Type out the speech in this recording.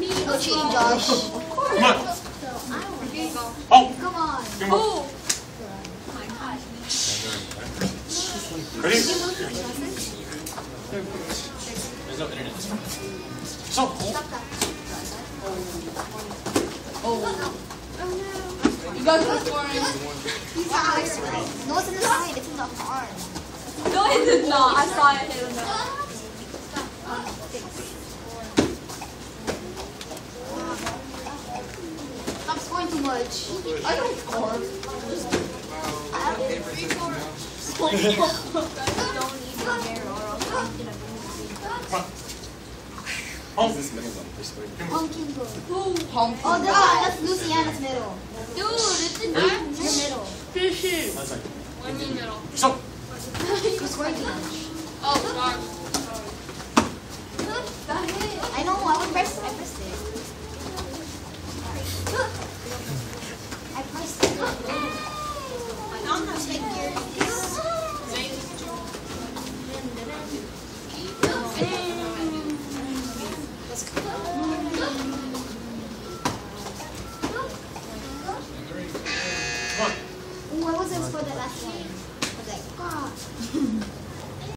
No cheating, Josh. Come on. Oh. Come on. Oh. Ready? There's no internet. So. Oh. You guys are scoring. No, it's in the side. It's in the arm. No, it did not. I saw it hit him. Stop scoring too much. I don't score. Don't even care or else I'm gonna Pumpkin go. Pumpkin. Oh, that's Luciana's middle. Dude, it's in Your middle. Fishy. What do you mean middle? So. You're scoring too much. Oh, sorry. I know, I pressed it. I pressed it. I'm not taking yours. Let's go. Come on. What was it for the last one? I was like, God.